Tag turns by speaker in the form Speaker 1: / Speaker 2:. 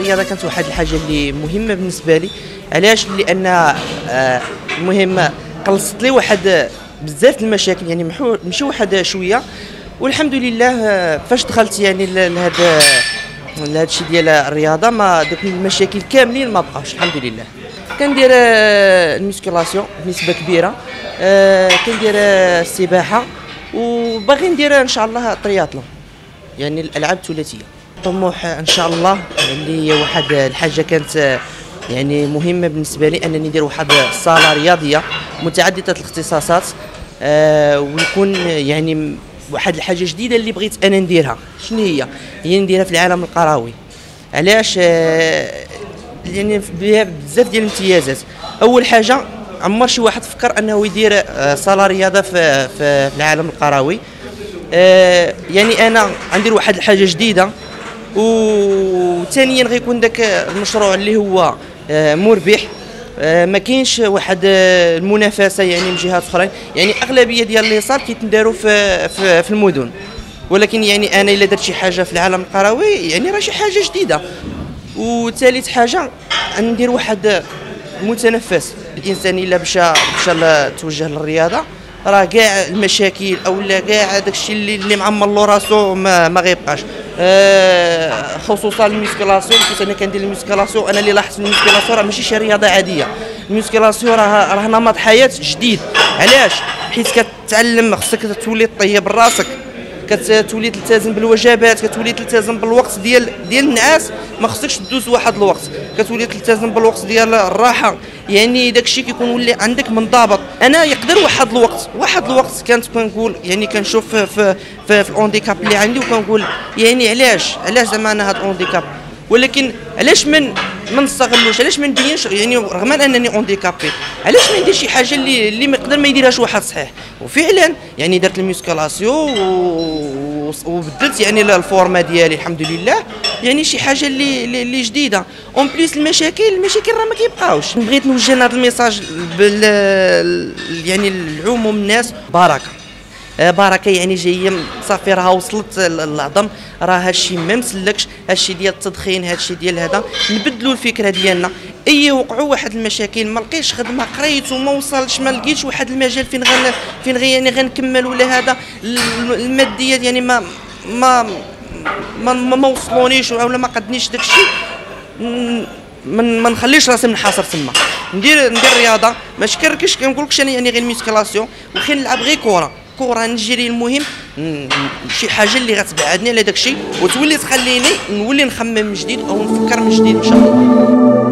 Speaker 1: الرياضه كانت واحد الحاجه اللي مهمه بالنسبه لي. علاش؟ لان المهم قلصت لي واحد بزاف المشاكل، يعني ماشي واحد شويه، والحمد لله فاش دخلت يعني لهذا الشيء ديال الرياضه ما دوك المشاكل كاملين ما بقاوش الحمد لله. كندير الميسكولاسيون بنسبه كبيره، كندير السباحه، وباغي ندير ان شاء الله الترياطلون، يعني الالعاب الثلاثيه. طموح ان شاء الله اللي هي واحد الحاجه كانت يعني مهمه بالنسبه لي، انني ندير واحد الصاله رياضيه متعدده الاختصاصات، ويكون يعني واحد الحاجه جديده اللي بغيت انا نديرها. شنو هي نديرها في العالم القروي. علاش؟ يعني بها بزاف ديال الامتيازات. اول حاجه عمر شي واحد فكر انه يدير صاله رياضه في العالم القروي. يعني انا غندير واحد الحاجه جديده، وثانيا غيكون داك المشروع اللي هو مربح. ما كاينش واحد المنافسه يعني من جهات اخرين، يعني اغلبيه ديال لي صال كيتداروا في المدن، ولكن يعني انا الا درت شي حاجه في العالم القروي يعني راه شي حاجه جديده. وثالث حاجه ندير واحد متنفس. الانسان الا مشى توجه للرياضه راه كاع المشاكل اولا كاع داكشي اللي معمر له راسو ما غيبقاش. خصوصا الميسكولاسيون، حيت انا كندير الميسكولاسيون. انا اللي لاحظت الميسكولاسيون راه ماشي شي رياضه عاديه، الميسكولاسيون راه نمط حياه جديد. علاش؟ حيت كتعلم خصك تولي طيب راسك، كتولي تلتزم بالوجبات، كتولي تلتزم بالوقت ديال النعاس، ما خصكش تدوز واحد الوقت، كتولي تلتزم بالوقت ديال الراحه. يعني داكشي كيكون ولي عندك منضبط. انا يقدر واحد الوقت كنت كنقول يعني كنشوف في الاونديكاب اللي عندي وكنقول يعني علاش زعما انا هاد الاونديكاب، ولكن علاش ما نستغلوش؟ علاش ما نديرش يعني رغم انني اونديكابي، علاش ما ندير شي حاجه اللي ما يقدر ما يديرهاش واحد صحيح؟ وفعلا يعني درت الميسكولاسيون وبدلت يعني الفورما ديالي الحمد لله، يعني شي حاجه اللي جديده. اون بليس المشاكل راه ما كيبقاوش. بغيت نوجه هذا الميساج يعني العموم الناس. بركه يعني جايه صافي، راها وصلت للعظم، راه هادشي ما مسلكش، هادشي ديال التدخين، هادشي ديال هذا. نبدلوا الفكره ديالنا. وقعوا واحد المشاكل، ما لقيتش خدمه، قريت وما وصلش، ما لقيتش واحد المجال فين يعني غنكمل، ولا هذا الماديات يعني ما وصلونيش ولا ما قدنيش داكشي. ما نخليش راسي منحاصر تما. ندير رياضه، ماشي كنركش كنقولكش انا يعني غير ميسكلاسيون، وخير نلعب غير كره نجري. المهم شي حاجه اللي غتبعدني على داكشي وتولي تخليني نولي نخمم من جديد او نفكر من جديد ان شاء الله.